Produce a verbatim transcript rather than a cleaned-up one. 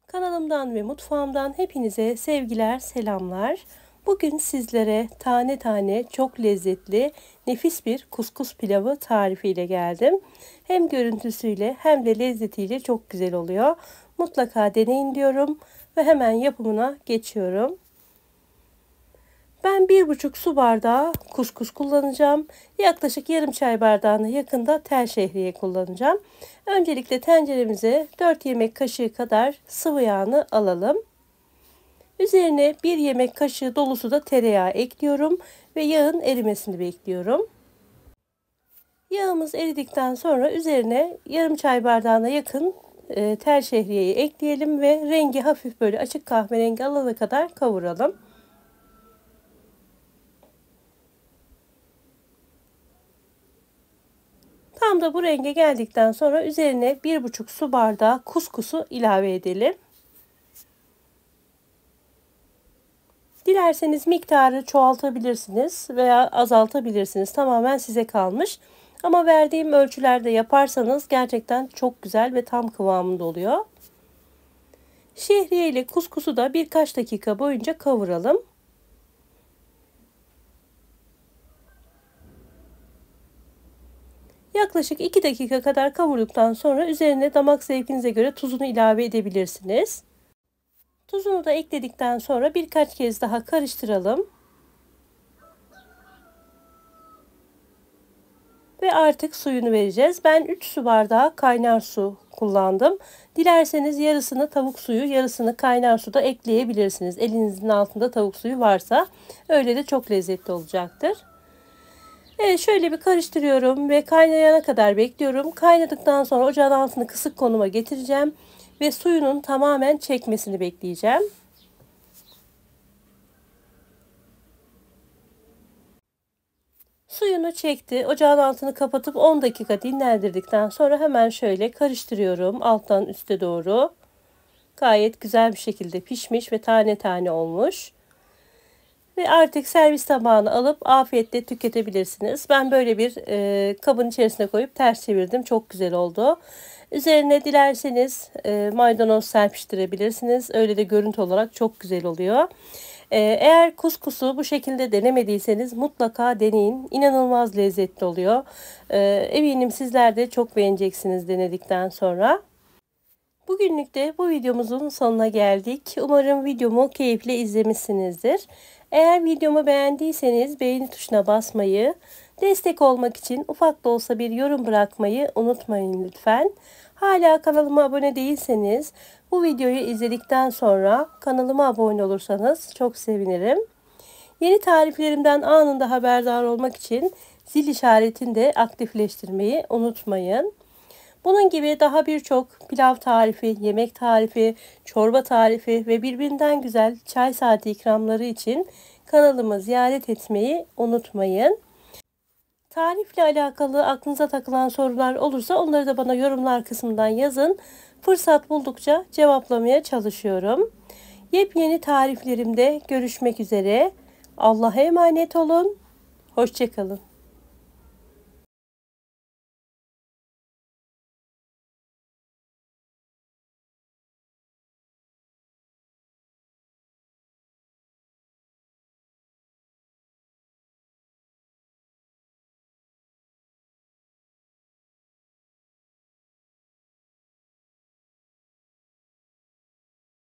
Kanalımdan ve mutfağımdan hepinize sevgiler, selamlar. Bugün sizlere tane tane çok lezzetli, nefis bir kuskus pilavı tarifiyle geldim. Hem görüntüsüyle hem de lezzetiyle çok güzel oluyor. Mutlaka deneyin diyorum ve hemen yapımına geçiyorum. Ben bir buçuk su bardağı kuskus kullanacağım. Yaklaşık yarım çay bardağına yakında tel şehriye kullanacağım. Öncelikle tenceremize dört yemek kaşığı kadar sıvı yağını alalım. Üzerine bir yemek kaşığı dolusu da tereyağı ekliyorum ve yağın erimesini bekliyorum. Yağımız eridikten sonra üzerine yarım çay bardağına yakın e, tel şehriyeyi ekleyelim ve rengi hafif böyle açık kahverengi alana kadar kavuralım. Tam da bu renge geldikten sonra üzerine bir buçuk su bardağı kuskusu ilave edelim. Dilerseniz miktarı çoğaltabilirsiniz veya azaltabilirsiniz. Tamamen size kalmış. Ama verdiğim ölçülerde yaparsanız gerçekten çok güzel ve tam kıvamında oluyor. Şehriye ile kuskusu da birkaç dakika boyunca kavuralım. Yaklaşık iki dakika kadar kavurduktan sonra üzerine damak zevkinize göre tuzunu ilave edebilirsiniz. Tuzunu da ekledikten sonra birkaç kez daha karıştıralım. Ve artık suyunu vereceğiz. Ben üç su bardağı kaynar su kullandım. Dilerseniz yarısını tavuk suyu, yarısını kaynar suda ekleyebilirsiniz. Elinizin altında tavuk suyu varsa öyle de çok lezzetli olacaktır. Evet, şöyle bir karıştırıyorum ve kaynayana kadar bekliyorum. Kaynadıktan sonra ocağın altını kısık konuma getireceğim ve suyunun tamamen çekmesini bekleyeceğim. Suyunu çekti. Ocağın altını kapatıp on dakika dinlendirdikten sonra hemen şöyle karıştırıyorum alttan üste doğru. Gayet güzel bir şekilde pişmiş ve tane tane olmuş. Ve artık servis tabağına alıp afiyetle tüketebilirsiniz. Ben böyle bir e, kabın içerisine koyup ters çevirdim. Çok güzel oldu. Üzerine dilerseniz e, maydanoz serpiştirebilirsiniz. Öyle de görüntü olarak çok güzel oluyor. E, eğer kuskusu bu şekilde denemediyseniz mutlaka deneyin. İnanılmaz lezzetli oluyor. E, eminim sizler de çok beğeneceksiniz denedikten sonra. Bugünlük de bu videomuzun sonuna geldik. Umarım videomu keyifle izlemişsinizdir. Eğer videomu beğendiyseniz beğeni tuşuna basmayı, destek olmak için ufak da olsa bir yorum bırakmayı unutmayın lütfen. Hala kanalıma abone değilseniz bu videoyu izledikten sonra kanalıma abone olursanız çok sevinirim. Yeni tariflerimden anında haberdar olmak için zil işaretini de aktifleştirmeyi unutmayın. Bunun gibi daha birçok pilav tarifi, yemek tarifi, çorba tarifi ve birbirinden güzel çay saati ikramları için kanalımı ziyaret etmeyi unutmayın. Tarifle alakalı aklınıza takılan sorular olursa onları da bana yorumlar kısmından yazın. Fırsat buldukça cevaplamaya çalışıyorum. Yepyeni tariflerimde görüşmek üzere. Allah'a emanet olun. Hoşça kalın.